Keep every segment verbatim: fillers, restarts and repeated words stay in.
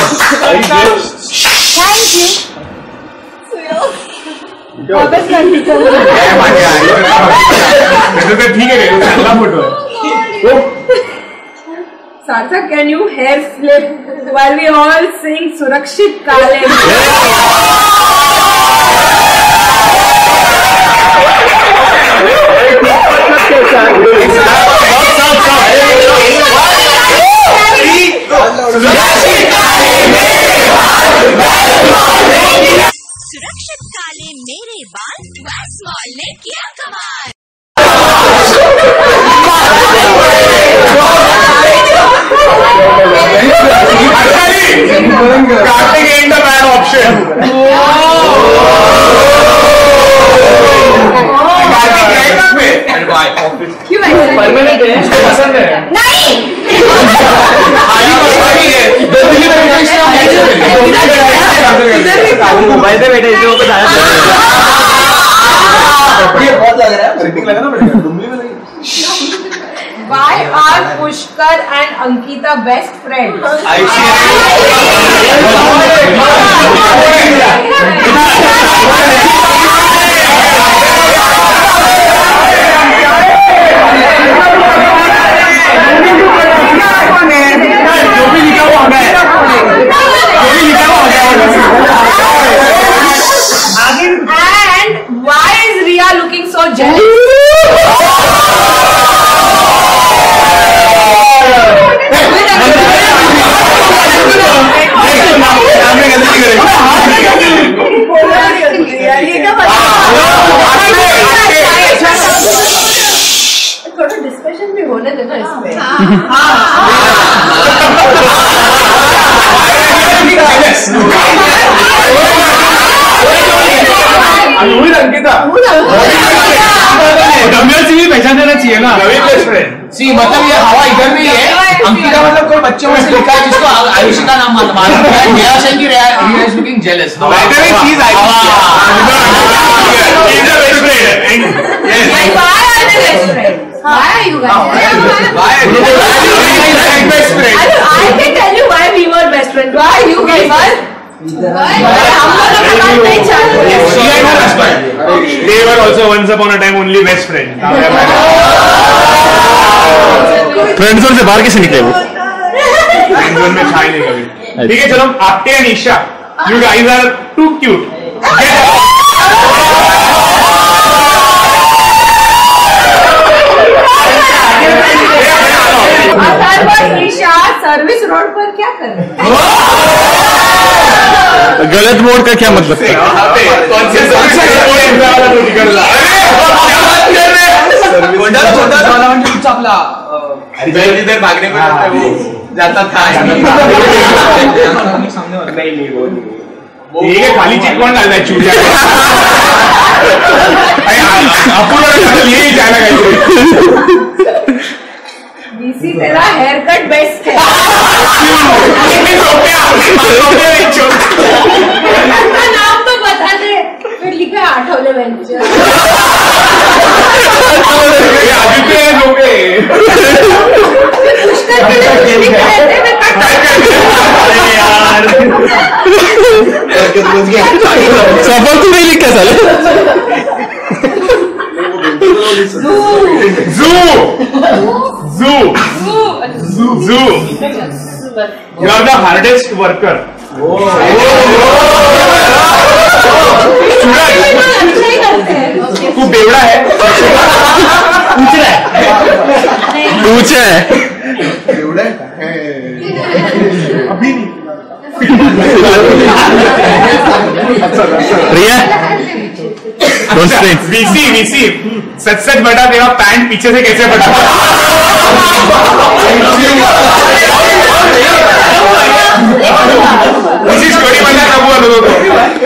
ठीक है फोटो है। Sarthak, can you hair flip while we all sing Surakshit Kale? सुरक्षित काले मेरे बाल ट्वाइस मॉल ने किया कमाल। Cutting ain't a bad option. क्यों ऐसा? परमानेंट है, उसको पसंद है। नहीं। मोबाइल पे बैठे इसलिए वो बताया। ये बहुत लग रहा है, रिटिंग लगा ना बढ़िया। डुम्बली में लगी। Why are Pushkar and Ankita best friends? And why is Riya looking so jealous? थोड़ा डिस्कशन भी होने देना इसमें। अंकिता भी पहचान देना चाहिए ना। सी मतलब ये हवा इधर नहीं है। अंकिता मतलब कोई बच्चों में से लिखा है जिसको आयुषी का नाम मालूम है। मेरा शक की रिया इज लुकिंग जेलस। चीज Why are you guys? Why? Best friend. I can tell you why we were best friends. Why you guys are? Why? हम लोग बात नहीं चाहते। They were also once upon a time only best friend. Friend zone से बाहर कैसे निकले वो? फ्रेंड जोन में छाई नहीं कभी। ठीक है चलो आपके and Isha, you guys are too cute. Isha service road पर क्या कर रहे? गलत मोड़ का क्या मतलब? इधर भागने को जाता था। नहीं नहीं वो ठीक है, खाली चिट कौन डालता है चूड़िया? यही जाना है। बीसी तेरा हेयर कट बेस्ट है। नाम तो बता दे, फिर लिखा है आठवले वेंचर। आदित्य लोगे पुष्कर के लिए लिख रहे थे मैं कट सफल तो नहीं लिखा साले। Zoo! Zoo! Zoo! You are the hardest worker. तू बेवड़ा है। पूछ रहा है। पूछ है। बेवड़ा है। अभी नहीं। रिया वीसी वीसी सच सच बता, तेरा पैंट पीछे से कैसे बटा? इसी स्टोरी बनना कब हुआ लोगों को?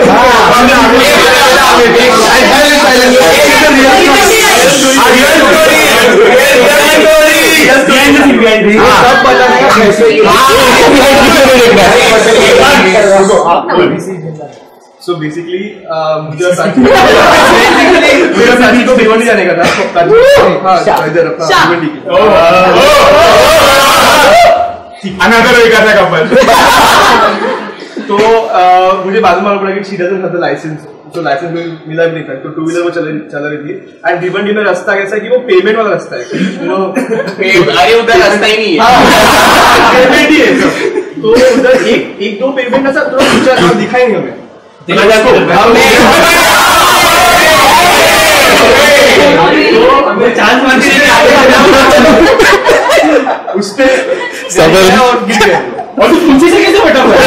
सो बेसिकली मुझे मेरा साथी को भिगोने जाने का था। अनदर वे का था कपल। मुझे बाद में मालूम पड़ा कि she doesn't have the licence, तो लाइसेंस मिला भी नहीं था, तो टू व्हीलर वो चल चल रही थी। एंड भिवंडी में रास्ता कैसा है कि वो पेमेंट वाला रास्ता है, यू नो, अरे उधर रास्ता ही नहीं है, पेमेंट ही है। तो उधर एक एक दो पेमेंट ऐसा थोड़ा ऊंचा था, दिखाई नहीं हमें। चांस उस पे और गिर गया, और तो पीछे से कैसे बटा हुआ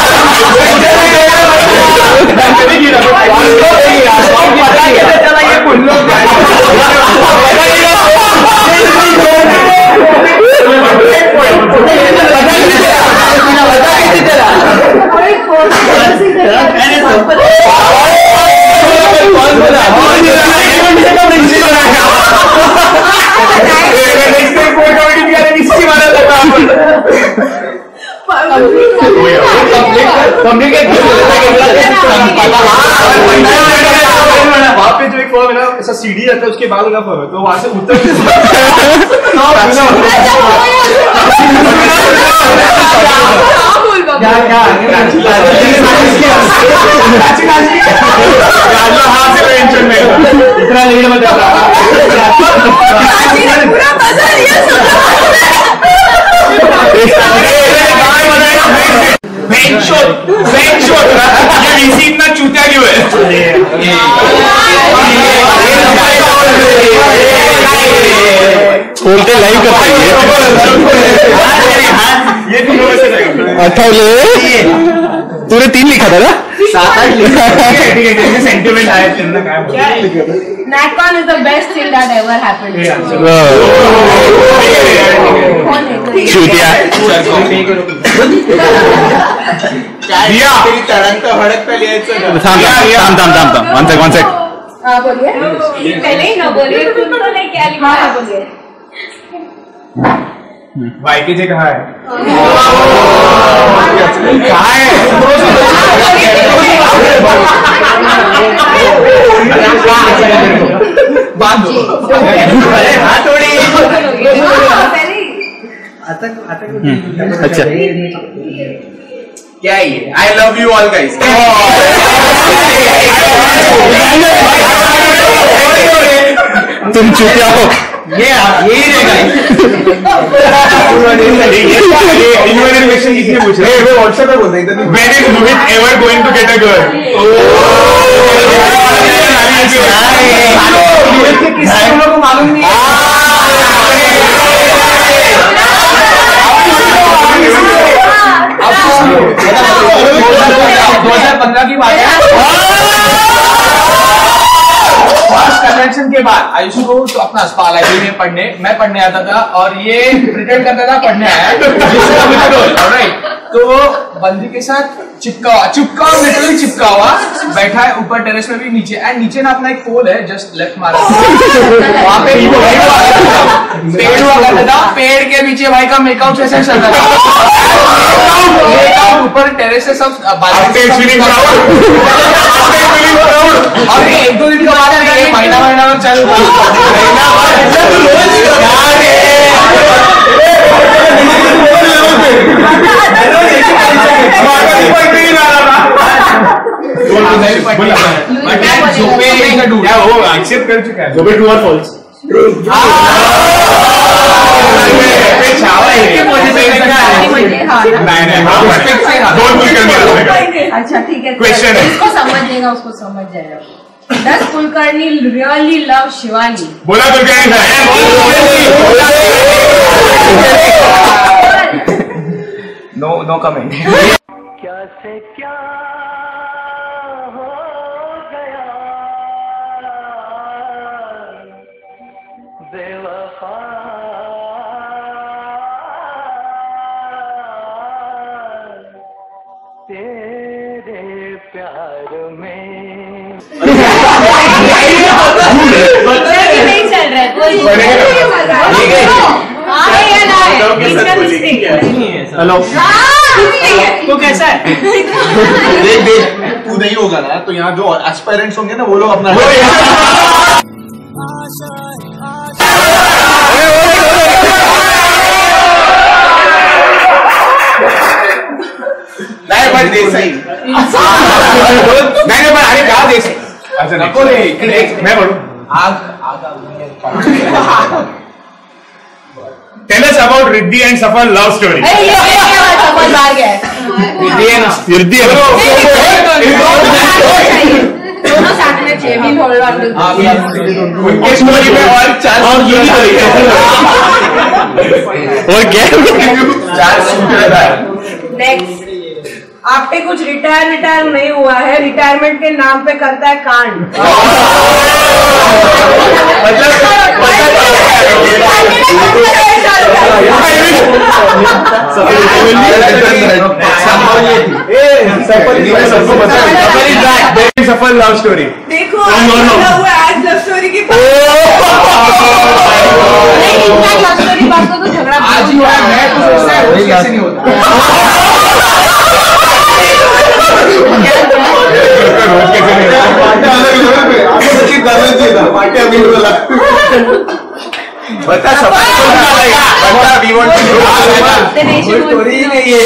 वहाँ पे जो एक फॉर्म है ना, ऐसा सीढ़ी रहता है, उसके बाद उनका फॉर्म है, तो वहां से उतर इतना लेट मत इतना चूतिया क्यों है? बोलते लाइव करते ये तीनों में से अठारह तूने तीन लिखा था ना? सात आठ लिखा सेंटिमेंट आया तेरे क्या Natcon is the best thing that ever happened. चूतिया दिया तेरी तड़क का भड़क पे लियायचं थांब थांब थांब थांब थांब वन सेक वन सेक हाँ बोलिए, पहले ही ना बोलिए, तुम तो नहीं क्या लिखा है, बोलिए। वाईके जे कहा है कहा है बांधो हाथ थोड़ी अच्छा क्या है ये? I love you all guys. तुम चूतिया हो। ये यही रहेगा। क्वेश्चन किसने पूछा? व्हाट्सएप पे बोलते हैं। When is Mohit ever going to get a girl? को मालूम नहीं है। दो हजार पंद्रह की बात है। फर्स्ट कन्वेंशन के बाद आयुषु को तो अपना अस्पताल लाइब्रेरी में पढ़ने मैं पढ़ने आता था और ये प्रिटेंड करता था पढ़ने आया राइट। तो बंदी के साथ चिपका हुआ चिपका हुआ लिटरली चिपका हुआ बैठा है ऊपर टेरेस में भी नीचे एंड नीचे ना अपना एक पोल है जस्ट लेफ्ट मारा वहां पे पेड़ हुआ करता था। पेड़ के नीचे भाई का मेकआउट सेशन चलता था। मेकआउट ऊपर टेरेस से सब और एक दो दिन के बाद महीना महीना में चालू वो एक्सेप्ट कर चुका है। ट्रू और फॉल्स? अच्छा ठीक है, क्वेश्चन है इसको समझ जाएगा उसको समझ जाएगा। Does Kulkarni really love Shivani? बोला कुलकर्णी नो नो कमेंट। क्या से क्या हो गया बेवफा तेरे प्यार में नहीं चल रहा है कोई। हेलो तो कैसा है? देख देख तू नहीं होगा ना तो यहाँ जो एस्पायरेंट्स होंगे ना वो लोग अपना नहीं पण देसाई नाही पण अरे गाव देसाई अच्छा नको रे इकडे मैं पढू आग Tell us about Riddhi and Safal love story. अरे ये सफल बाहर गया है Riddhi and Riddhi दोनों साथ में चाहिए भी होल्ड ऑन उनके स्टोरी में और चार और क्या चार नेक्स्ट आप पे कुछ रिटायर रिटायर नहीं हुआ है, रिटायरमेंट के नाम पे करता है कांड। सफल लव स्टोरी देखो आज लव स्टोरी की लव स्टोरी बात को तो झगड़ा आज ही हुआ है, मैं तो सोचता है रोज कैसे नहीं होता रोज कैसे नहीं होता बता सफल बता वी वांट टू स्टोरी नहीं है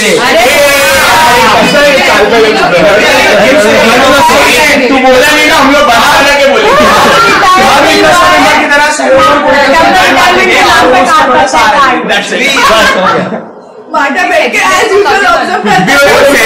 तू बोला नहीं ना हम लोग बना बना के बोले की तरह माटा बैठ के एज यूजुअल ऑब्जर्व करते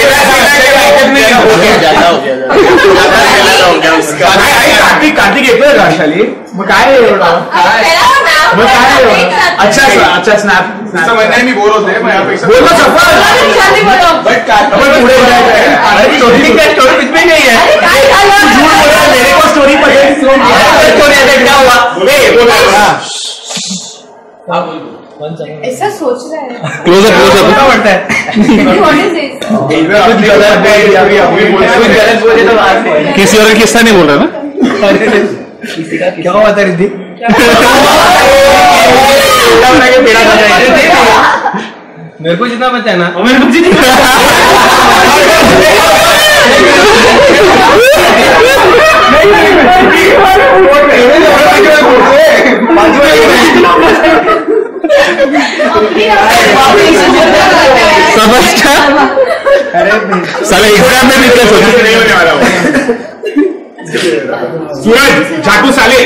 कार्तिक कार्तिक येतोय का शाली मग काय एवढं मग काय अच्छा अच्छा स्नॅप असं म्हणताय मी बोर होते मग यापेक्षा बोलो सफल बट काय पुढे स्टोरी स्टोरी कुछ भी नहीं है मेरे को स्टोरी पसंद स्टोरी है क्या हुआ हाँ बोल ऐसा सोच रहा है क्लोजर क्लोजर पड़ता है किसी और किस्सा नहीं बोल रहा ना क्या हुआ था रिद्धि मेरे को जितना बचा है ना मेरे को जितना साले एग्जाम में भी नहीं होने वाला हूँ सूरज झाटू साले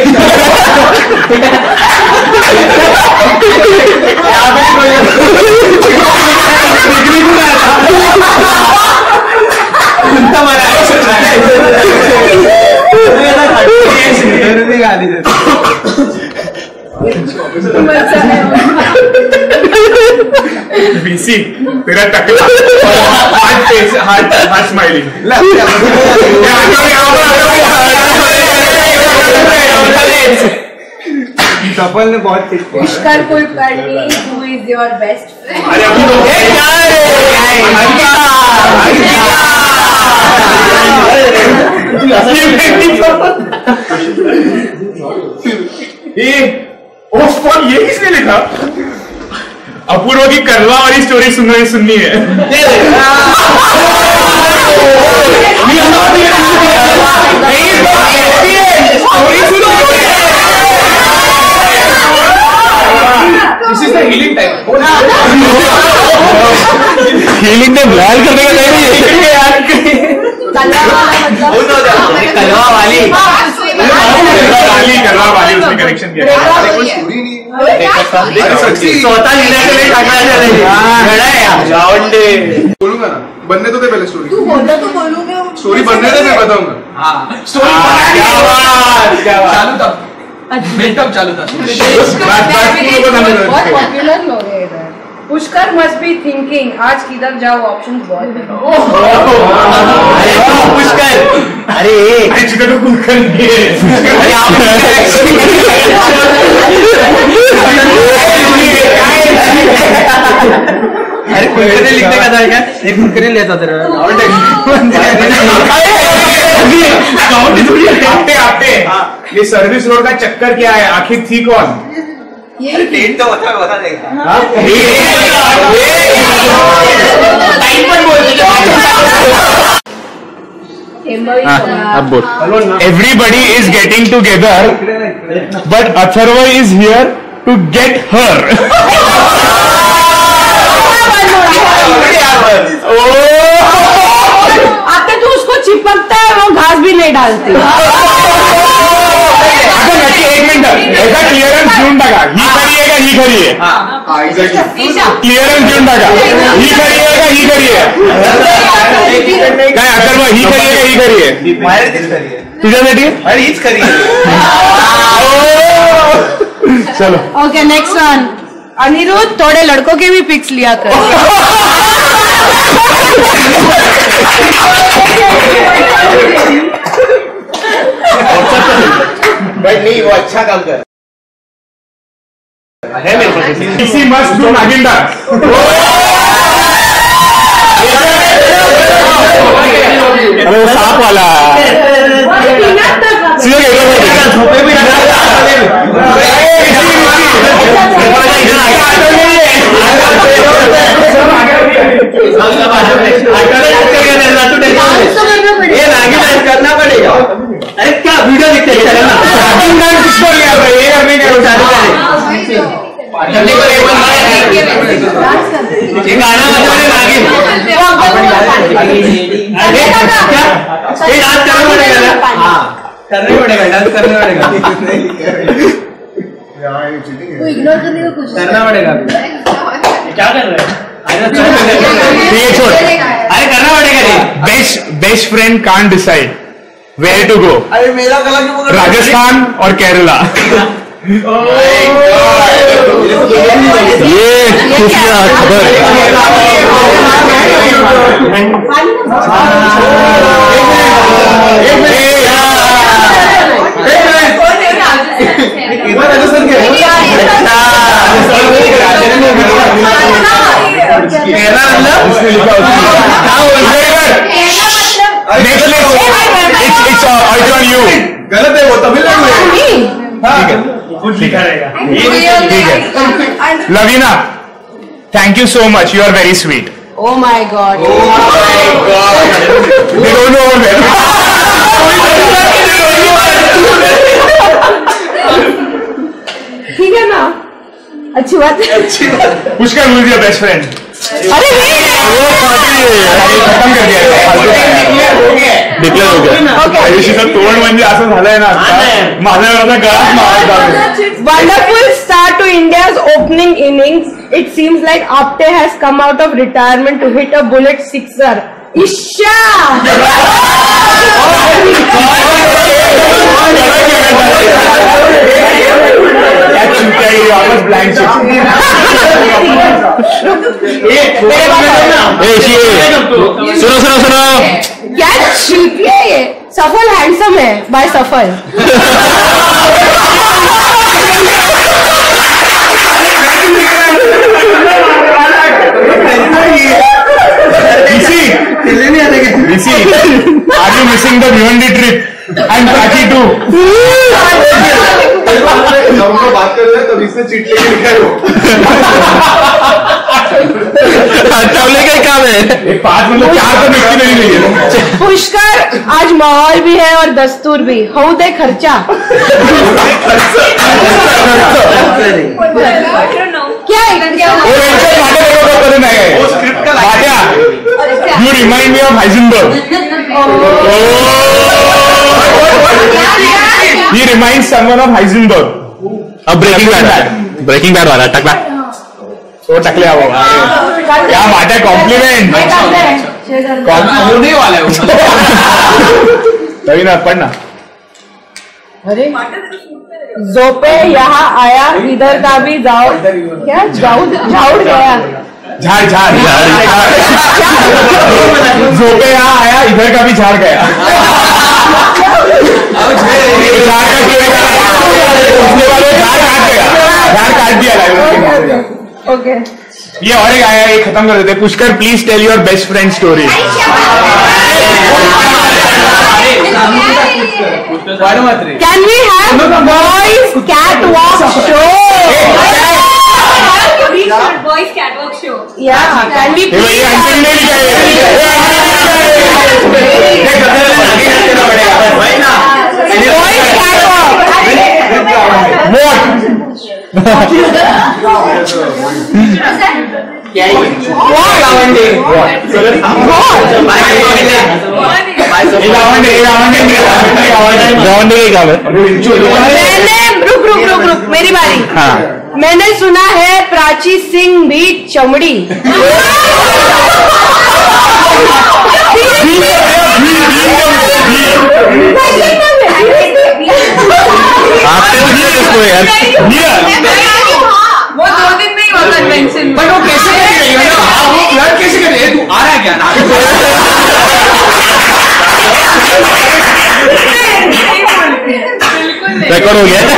बीसी तेरा टकला heart face heart heart smiling Safal ने बहुत Pushkar Kulkarni who is your best friend अरे अभी तो ये ये किसने लिखा अपूर्व की करवा वाली स्टोरी सुननी सुननी है This is the healing time. Healing time लाल करने का टाइम है यार कलवा वाली वाली करवा वाली उसने करेक्शन किया स्वतः लिखने के लिए बोलूंगा ना बनने तो दे पहले स्टोरी तू बोलता तो बोलूंगा स्टोरी बनने दे मैं बताऊंगा हाँ स्टोरी चालू था बेटअप चालू था बहुत पॉपुलर लोग हैं इधर पुष्कर मस्ट बी थिंकिंग आज किधर जाओ ऑप्शन बहुत है पुष्कर अरे अरे चिकन को कुकर नहीं है अरे कुकर लिखने का था क्या एक कुकर लेता था आपटे आपटे ये सर्विस रोड का चक्कर क्या है आखिर थी कौन ये डेट तो बता बता देगा अब बोल everybody is getting together but Atharva is here to get her चिपकता है वो घास भी नहीं डालती। अच्छा नक्की एक मिनिट याचा क्लिअरन्स देऊन टाका ही खरी आहे का ही खरी आहे क्लिअरन्स देऊन टाका ही खरी आहे का ही खरी आहे काय अथर्व ही खरी आहे का ही खरी आहे तुझ्यासाठी हीच खरी चलो ओके नेक्स्ट वन अनिरुद्ध थोड़े लड़कों के भी पिक्स लिया कर। बट नहीं वो अच्छा काम कर है मेरे पास किसी मस्ट डू नागिन डांस अरे वो सांप वाला झोपे भी करना पड़ेगा। अरे क्या वीडियो देखते हैं किसको लिया ये करने का चालू करें ये गाना बजाने नागिन ये डांस करना पड़ेगा ना हाँ करने पड़ेगा डांस करने पड़ेगा इग्नोर करने का कुछ करना पड़ेगा क्या कर रहे हैं ये छोड़ अरे करना पड़ेगा नहीं best best friend can't decide where to go अरे मेरा गला क्यों पकड़ राजस्थान और केरला ये खुफिया खबर राजस्थान के केरला गलत है वो तमिलनाडु है कुछ लिखा रहेगा ठीक है Laveena thank you so much you are very sweet Oh my God! They don't know that. ठीक है ना अच्छी बात है Pushkar who is your best friend? अरे वो खत्म कर दिया डिक्लेअर हो गया आयुषीचं तोंड म्हणजे असं झालंय ना माझ्या गळात मारायचा Wonderful start to India's opening innings. It seems like Apte has come out of retirement to hit a bullet sixer. Isha! Blank सुनो सुनो सुनो क्या शिल्पी है ये? सफल हैंडसम है बाय सफल Rishi, are you missing the Bhiwandi trip and Kaki too? जब हम बात कर रहे हैं तब इससे चिट लेके लिखा है चावले का काम है एक पांच मतलब चार तो मिट्टी नहीं ली है पुष्कर आज माहौल भी है और दस्तूर भी हो दे खर्चा क्या है वो स्क्रिप्ट का You remind me of Heisenberg. He reminds someone of Heisenberg. अब ब्रेकिंग बैड ब्रेकिंग बैड वाला टकला वो टकले आओ क्या बात है कॉम्प्लीमेंट होने वाला है तभी ना पढ़ना अरे जोपे यहाँ आया इधर का भी जाओ क्या जाऊद झाउड़ गया झाड़ झाड़ जोपे यहाँ आया इधर का भी झाड़ गया झाड़ काट दिया ओके ये और एक आया ये खत्म कर देते Pushkar please tell your best friend story can we have boys catwalk show Boys catwalk show. या कैन वी ये अंतिम नहीं गावंडे काम है। मैंने रुक रुक रुक रुक मेरी बारी। हाँ मैंने सुना है प्राची सिंह भी चमड़ी। वो दो दिन में ही हुआ कन्वेंशन। बट वो कैसे कर रही है? हाँ वो फ्लर्ट कैसे कर रही है? तू आ रहा है क्या ना? रिकॉर्ड हो गया।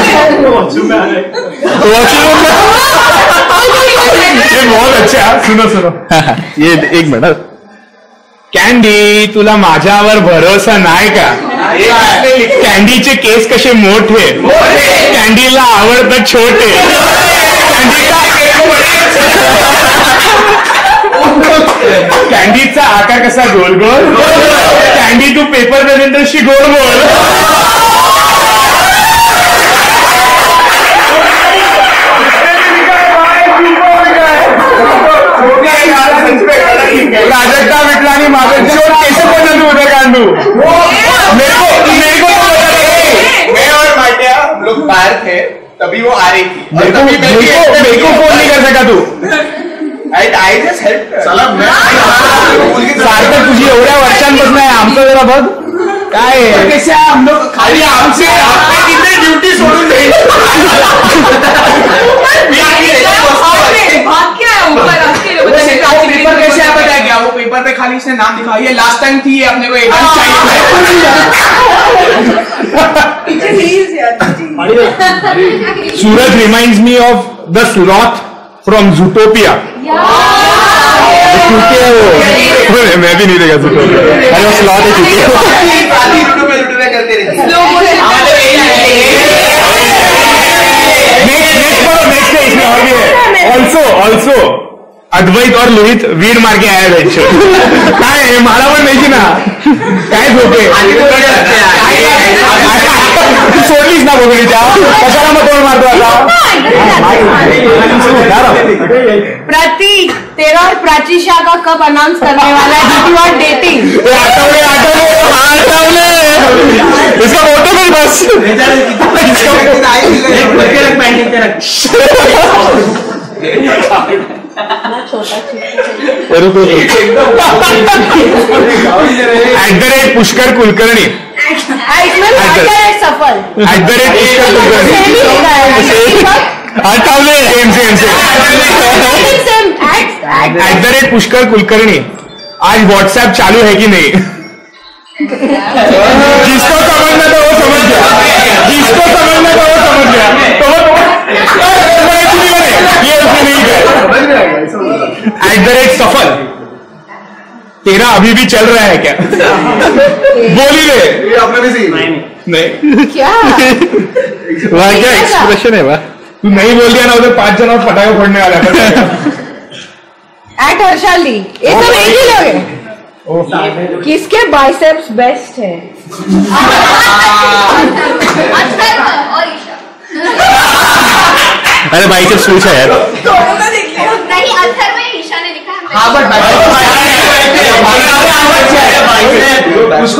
ये बहुत अच्छा। सुनो सुनो ये एक मिनिट। कॅन्डी तुला माझ्यावर भरोसा नाही का? कॅन्डीचे केस कसे मोठे, कॅन्डीला आवडतं छोटे, कॅन्डीचा आकार कसा गोल गोल, कॅन्डी तू पेपर प्रेझेंटरशी गोल गोल। प्राजक्ता मिटलानी माझं शोध कैसे पडलं तू उधर कांडू? मेरे को मेरे को मैं और माटिया हम लोग बाहर थे, तभी वो आ रही थी। मेरे को मेरे को फोन नहीं कर सका तू। I just helped her. सार्थक तुझी एवढ्या वर्षांपासून आहे, आमचं जरा बघ काय कैसे हम लोग खाली आमसे कितने ड्यूटी सोडून देईल? पेपर कैसे है पता है क्या? वो पेपर पे खाली इसने नाम लिखा, ये लास्ट टाइम थी, अपने को एकदम चाहिए। Suraj reminds me of the sloth from Zootopia. मैं भी नहीं देखा जूटोपिया। अरे वो स्लॉथ है चुकी करते रहती। ऑल्सो ऑल्सो अद्वैत और लोहित वीर मार के आया बेंच काय आहे मला पण माहिती ना काय झोपे तू सोडलीस ना बोगडीच्या कशाला मग तोड मारतो आता प्रतीक तेरा और प्राची शाह का कब अनाउंस करने वाला है? You are dating. Athawale Athawale Athawale इसका फोटो फिर बस at the rate Pushkar Kulkarni Safal at the rate Pushkar Kulkarni Athawale same same same at the rate Pushkar Kulkarni आज व्हाट्सएप चालू है कि नहीं? जिसको समझना था वो समझ गया, जिसको समझना था वो समझ गया। तो वो ये उसने नहीं किया। एट द रेट सफल तेरा अभी भी चल रहा है क्या? बोली रे आपने भी सही नहीं क्या वह क्या एक्सप्रेशन है वह? तू नहीं बोल दिया ना उधर पांच जन और पटाखे फोड़ने वाला है। एट हर्षाली ये सब एक ही लोग हैं। किसके बाइसेप्स बेस्ट है? अरे बाइसेप्स पूछा यार। नहीं अथर में ईशा ने लिखा है। हाँ बट उसको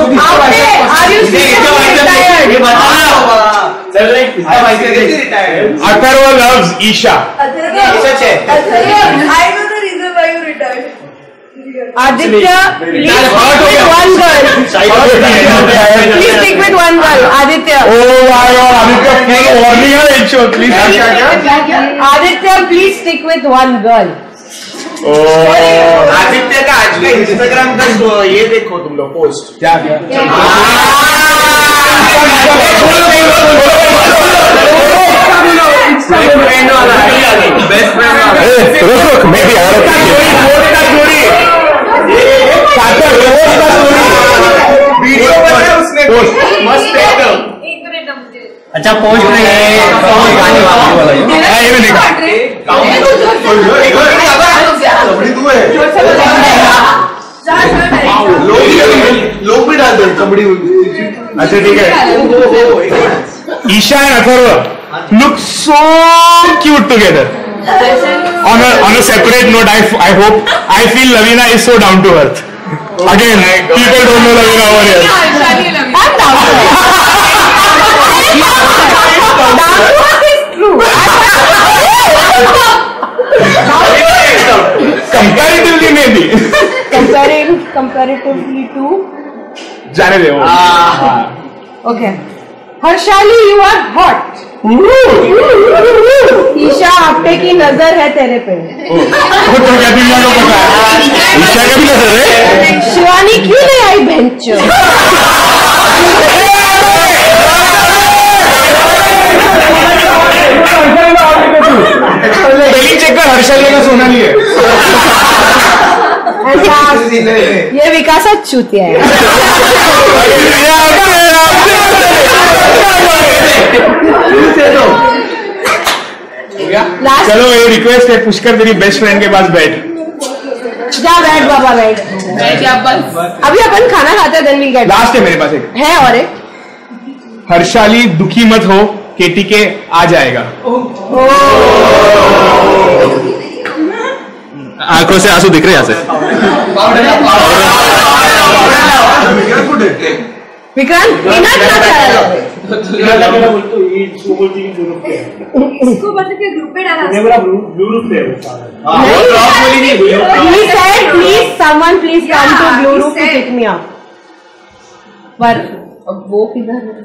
अथर्व लव्स ईशा। सच है। Aditya, please stick with one girl. Please stick with one girl. Aditya. Oh my God, Aditya, full warning है एक show please. Aditya, please stick with one girl. आदित्य का आज का इंस्टाग्राम का ये देखो तुम लोग पोस्ट क्या क्या बेस्ट फ्रेंड रुक रुक मैं भी आ रहा हूँ। वीडियो बनाया उसने मस्त एकदम। अच्छा पोस्ट में ये भी देखा चमड़ी तू है। लोग भी डाल दो चमड़ी। अच्छा ठीक है। Isha and Atharva look so cute together. On a on a separate note, I I hope I feel Lavina is so down to earth. Again people don't know Laveena over here Harshali Lavi comparatively maybe Comparing, comparatively to. जाने दे वो Okay. Harshali, you are hot. Isha Apte की नजर है तेरे पे. वो तो क्या दुनिया को पता है ईशा का भी नजर है शिवानी क्यों नहीं आई बेंच? पहली चेक कर हर्षाली का सोना लिए ये विकास चूतिया है. लास्ट चलो ये रिक्वेस्ट है पुष्कर तेरी बेस्ट फ्रेंड के पास बैठ जा बैठ बाबा बैठ. बैठ जा बस. अभी अपन खाना खाते हैं देन वी गेट. लास्ट है मेरे पास एक है और एक. हर्षाली दुखी मत हो केटी के आ जाएगा. आंखों से आंसू दिख रहे हैं यहाँ से. विक्रांत पीनट ना खाया. इसको बता के ग्रुप पे डाला. He said, please, someone please come to Blue Roof to pick me up. पर अब वो किधर है?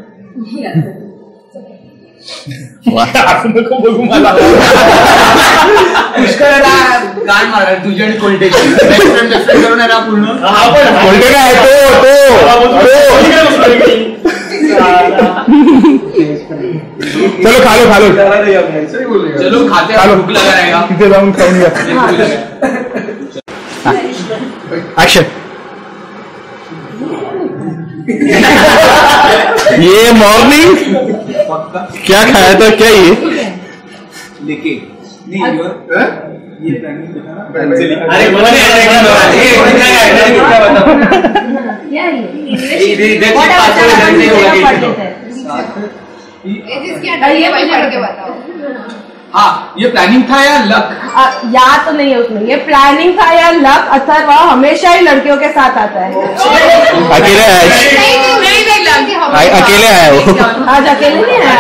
पुष्कर गाण मारणार तुझ्या आणि कोल्टेची बेस्ट फ्रेंड बेस्ट फ्रेंड करून आहे ना पूर्ण. बोलते काय तो तो चलो खा लो खा लो चलो खाते हैं भूख लगा रहेगा. तिथे जाऊन खाऊन घ्या. एक्शन. ये मॉर्निंग क्या खाया था क्या ये लेके अरे हाँ ये प्लानिंग था या लक? या तो नहीं है उसमें. ये प्लानिंग था या लक. अथर्वा हमेशा ही लड़कियों के साथ आता है. अकेले आया अकेले आया वो. आज अकेले नहीं आया.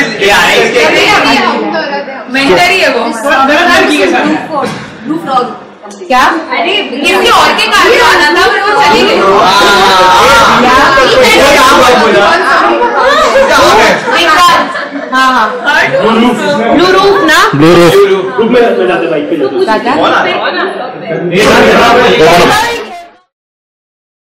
मेंटर ही है वो. लड़की के साथ क्या? अरे किसी और के कार में आना था पर वो चली गई. हाँ हाँ ब्लू रूफ ना. ब्लू रूफ ग्रुप में जाते बाइक पे क्या?